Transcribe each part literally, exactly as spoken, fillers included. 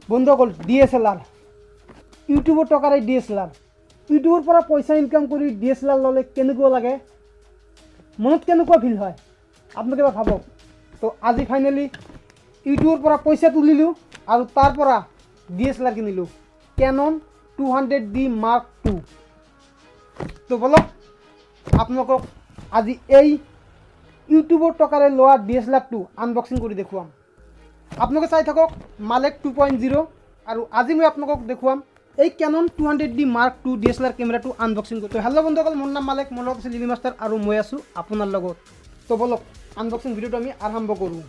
বন্ধুসকল D S L R ইউটিউবৰ টকাৰে ডি এছ এল আৰ ইউটিউবৰ পৰা পইচা ইনকাম কৰি ডি এছ এল আৰ ল'লে কেনেকুৱা লাগে মনত কেনেকুৱা ফিল হয় আপোনালোকে এবাৰ ভাবক। তো আজি ফাইনেলি ইউটিউবৰ পৰা পইচা তুলিলোঁ আৰু তাৰ পৰা ডি এছ এল আৰ কিনিলোঁ Canon two hundred D mark two. তো বলক আপোনালোকক আজি এই ইউটিউবৰ টকাৰে লোৱা ডি এছ এল আৰটো আনবক্সিং কৰি দেখুৱাম। আপোনালোকে চাই থাকক মালেক টু পইণ্ট জিৰ' আৰু আজি মই আপোনালোকক দেখুৱাম এই Canon two hundred D mark two D S L R কেমেৰাটো আনবক্সিং কৰি। হেল্ল' বন্ধুসকল, মোৰ নাম মালেক, মোৰ লগত আছে লিলি মাষ্টাৰ আৰু মই আছোঁ আপোনাৰ লগত। তো বলক আনবক্সিং ভিডিঅ'টো আমি আৰম্ভ কৰোঁ।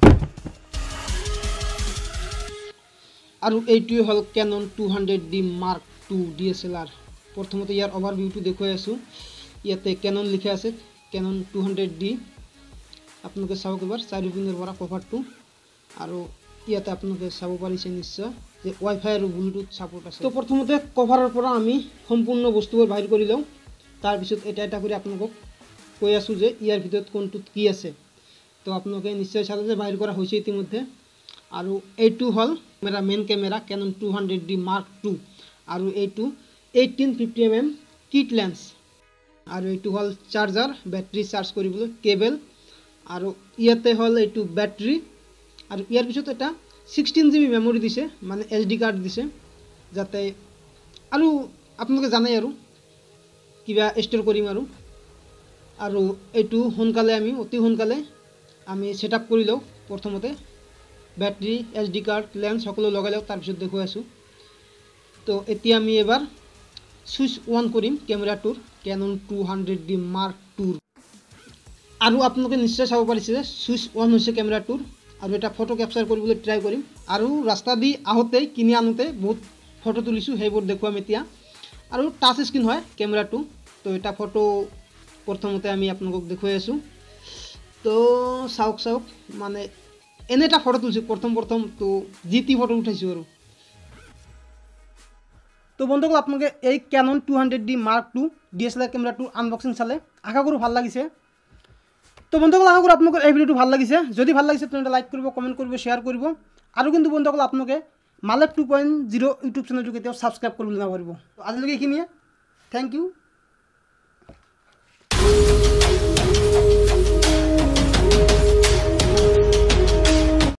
আৰু এইটোৱে হ'ল Canon two hundred D mark two D S L R. প্ৰথমতে ইয়াৰ অভাৰভিউটো দেখুৱাই আছোঁ। ইয়াতে কেনন লিখা আছে কেনন টু হাণ্ড্ৰেড ডি। আপোনালোকে চাওক এবাৰ চাৰিওপিনৰ পৰা কভাৰটো। আৰু ইয়াতে আপোনালোকে চাব পাৰিছে নিশ্চয় যে ৱাইফাই আৰু ব্লুটুথ ছাপোৰ্ট আছে। তো প্ৰথমতে কভাৰৰ পৰা আমি সম্পূৰ্ণ বস্তুবোৰ বাহিৰ কৰি লওঁ, তাৰপিছত এটা এটা কৰি আপোনালোকক কৈ আছোঁ যে ইয়াৰ ভিতৰত কোনটোত কি আছে। তো আপোনালোকে নিশ্চয় চালে যে বাহিৰ কৰা হৈছে ইতিমধ্যে। আৰু এইটো হ'ল camera main camera Canon two hundred D mark two আৰু এইটো eighteen fifty M M kit lens. আৰু এইটো হ'ল চাৰ্জাৰ, বেটাৰী চাৰ্জ কৰিবলৈ কেবল। আৰু ইয়াতে হ'ল এইটো বেটাৰী আৰু ইয়াৰ পিছত এটা ছিক্সটিন জি বি মেমৰি দিছে, মানে এছ ডি কাৰ্ড দিছে, যাতে আৰু আপোনালোকে জানে আৰু কিবা ষ্ট'ৰ কৰিম আৰু আৰু এইটো সোনকালে আমি অতি সোনকালে আমি ছেট আপ কৰি লওঁ। প্ৰথমতে battery, S D card, lens সকলো লগাই লওঁ, তাৰপিছত দেখুৱাই আছোঁ। তো এতিয়া আমি এবাৰ ছুইচ অন কৰিম কেমেৰাটোৰ Canon two hundred D mark টুৰ। আৰু আপোনালোকে নিশ্চয় চাব পাৰিছে যে ছুইচ অন হৈছে কেমেৰাটোৰ। আৰু এটা ফটো কেপচাৰ কৰিবলৈ ট্ৰাই কৰিম। আৰু ৰাস্তা দি আহোঁতে কিনি আনোতে বহুত ফটো তুলিছোঁ, সেইবোৰ দেখুৱাম এতিয়া। আৰু টাচ স্ক্ৰীণ হয় কেমেৰাটো। তো এটা ফটো প্ৰথমতে আমি আপোনালোকক দেখুৱাই আছোঁ। তো চাওক চাওক মানে এনে এটা ফটো তুলিছোঁ প্ৰথম প্ৰথম। তো জি টি ফটো উঠাইছোঁ আৰু। তো বন্ধুসকল আপোনালোকে এই Canon two hundred D mark two D S L R কেমেৰাটো আনবক্সিং চালে, আশা কৰোঁ ভাল লাগিছে। তো বন্ধুসকল আশা কৰোঁ আপোনালোকৰ এই ভিডিঅ'টো ভাল লাগিছে। যদি ভাল লাগিছে তেন্তে লাইক কৰিব, কমেণ্ট কৰিব, শ্বেয়াৰ কৰিব। আৰু কিন্তু বন্ধুসকল আপোনালোকে Malek two point zero' YouTube চেনেলটো কেতিয়াও ছাবস্ক্ৰাইব কৰিবলৈ নাপাহৰিব। আজিলৈকে এইখিনিয়ে, থেংক ইউ।